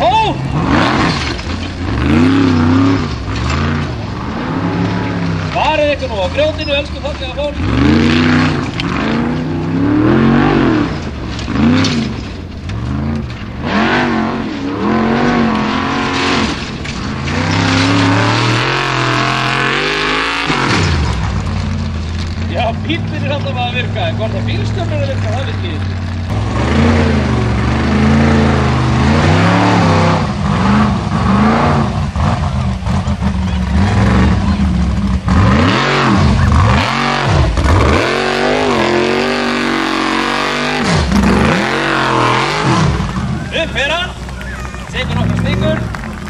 Ó! Varið ykkur nú á grjótinu, elsku fallega fólk. Já, bíllinn er alltaf að virka, en hvort að bílstjórinn er að virka, það veit ég ekki. Upp fyrir hann, tekur nokkra stingur.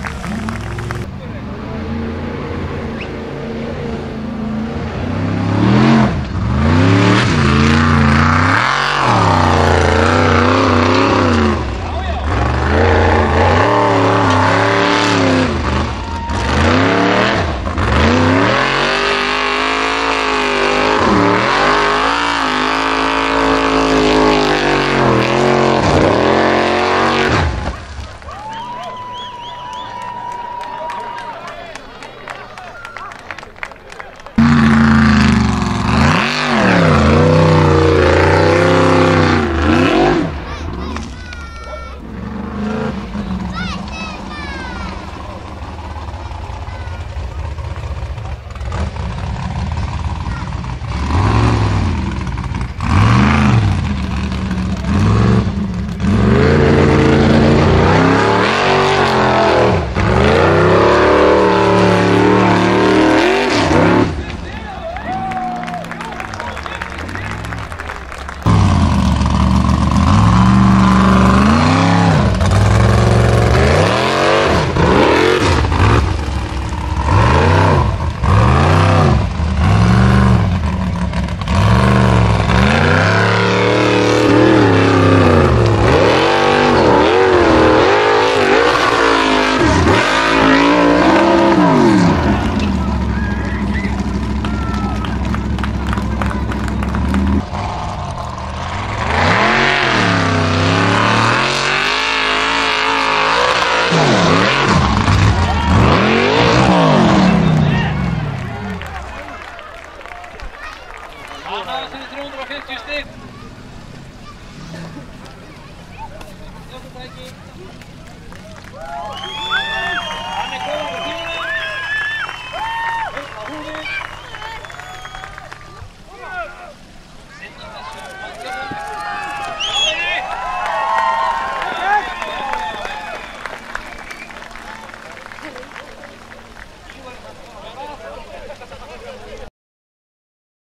Hann hafði sinni 350 stig. Hann er góður á tíuna. Upp á húfið. Sinni þessu aðgerðum. Jáði!